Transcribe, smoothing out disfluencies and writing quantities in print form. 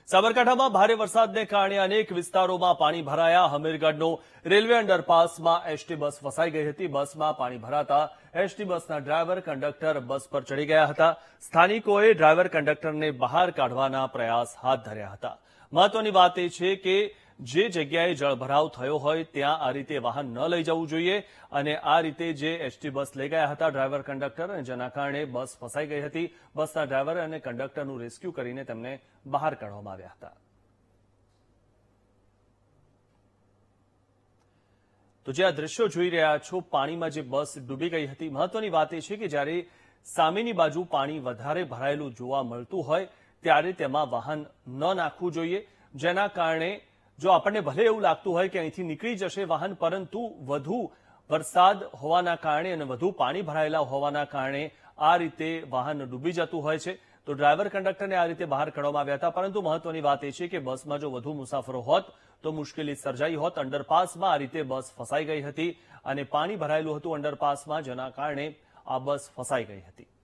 સાબરકાંઠામાં ભારે વરસાદને કારણે અનેક વિસ્તારોમાં પાણી ભરાયા. હમીરગઢનો રેલવે અંડરપાસમાં એસટી બસ ફસાઈ ગઈ હતી. બસમાં પાણી ભરાતા એસટી બસના ડ્રાઈવર કંડક્ટર બસ પર ચડી ગયા હતા. સ્થાનિકોએ ડ્રાઈવર કંડક્ટરને બહાર કાઢવાના પ્રયાસ હાથ ધર્યા હતા. મહત્વની વાત એ છે કે જે જગ્યાએ જળભરાવ થયો હોય ત્યાં આ રીતે વાહન ન લઈ જવું જોઈએ અને આ રીતે જે એસટી બસ લઈ ગયા હતા ડ્રાઈવર કંડક્ટર, અને જેના કારણે બસ ફસાઈ ગઈ હતી. બસના ડ્રાઈવર અને કંડક્ટરનું રેસ્ક્યુ કરીને તેમને બહાર કાઢવામાં આવ્યા હતા. તો જે આ દ્રશ્યો જોઈ રહ્યા છો, પાણીમાં જે બસ ડૂબી ગઈ હતી. મહત્વની વાત એ છે કે જ્યારે સામેની બાજુ પાણી વધારે ભરાયેલું જોવા મળતું હોય ત્યારે તેમાં વાહન ન નાખવું જોઈએ, જેના કારણે જો આપણને ભલે એવું લાગતું હોય કે અહીંથી નીકળી જશે વાહન, પરંતુ વધુ વરસાદ હોવાના કારણે અને વધુ પાણી ભરાયેલા હોવાના કારણે આ રીતે વાહન ડૂબી જતું હોય છે. તો ડ્રાઈવર કંડક્ટરને આ રીતે બહાર કાઢવામાં આવ્યા હતા. પરંતુ મહત્વની વાત એ છે કે બસમાં જો વધુ મુસાફરો હોત તો મુશ્કેલી સર્જાઈ હોત. અંડરપાસમાં આ રીતે બસ ફસાઈ ગઈ હતી અને પાણી ભરાયેલું હતું અંડરપાસમાં, જેના કારણે આ બસ ફસાઈ ગઈ હતી.